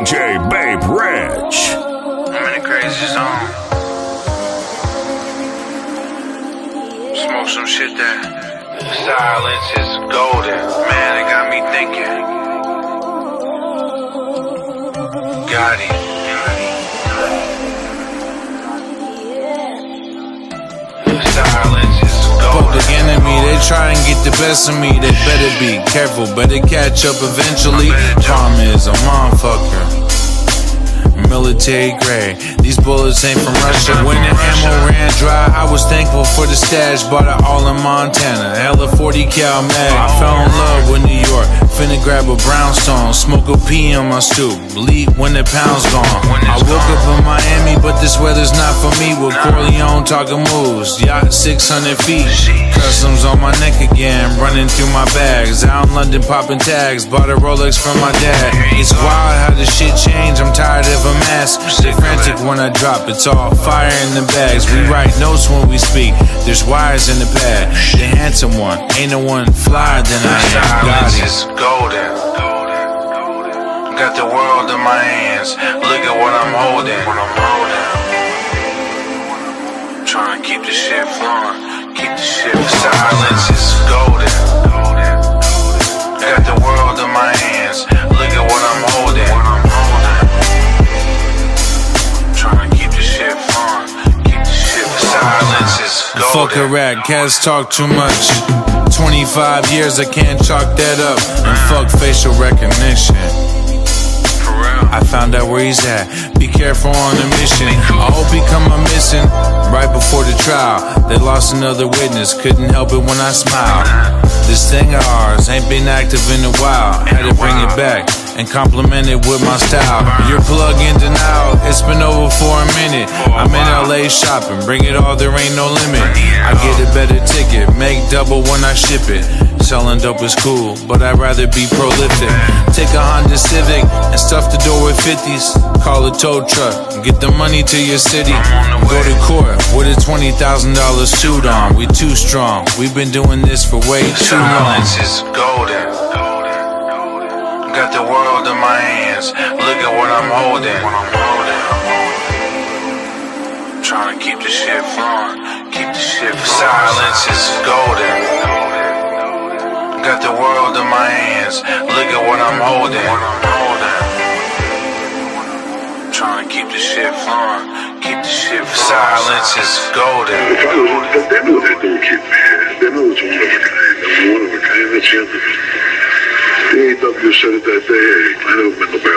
DJ Babe Rich. I'm in the crazy zone. Smoke some shit that silence is golden. Man, it got me thinking. Got it. Silence is golden. Public enemy, they try and get the best of me. They better be careful, better catch up eventually. Problem is, I'm on fucker. Military grade, these bullets ain't from Russia. When the ammo ran dry, I was thankful for the stash. Bought it all in Montana, hella 40 cal mag. I fell in love with New York, finna grab a brownstone. Smoke a P on my stoop, leap when the pound's gone. I woke up in Miami, but this weather's not for me. With Corleone talking moves, yacht 600 feet. Customs on my neck again, running through my bags. Out in London popping tags, bought a Rolex from my dad. It's wild how the shit changed, I'm tired of a mask. Stay frantic when I drop, it's all fire in the bags. We write notes when we speak, there's wires in the pad. The handsome one, ain't no one flyer than I am. Silence is golden. Got the world in my hands, look at what I'm holding. Trying to keep the shit flowing, keep the shit flowing. Silence is golden. Got the world in my hands, look at what I'm holding. Trying to keep the shit flowing, keep the shit flowing. Silence is golden. Fuck a rat, cats talk too much. 25 years, I can't chalk that up. And fuck facial recognition. I found out where he's at, be careful on the mission. I hope he come up missing right before the trial. They lost another witness, couldn't help it when I smiled. This thing of ours ain't been active in a while. Had to bring it back and compliment it with my style. You're plug in denial, it's been over for a minute. I'm in LA shopping, bring it all, there ain't no limit. I get a better ticket, make double when I ship it. Selling dope is cool, but I'd rather be prolific. Take a Honda Civic and stuff the door with 50s. Call a tow truck, get the money to your city. Go to court with a $20,000 suit on. We too strong, we've been doing this for way too long. Silence is golden. Got the world in my hands, look at what I'm holding. Trying to keep the shit flowing, keep the shit flowing. Silence is golden. Got the world in my hands, look at what I'm holding. Trying to keep the shit flowing, keep the shit flowing. Silence is golden. AEW said it that day. I never been to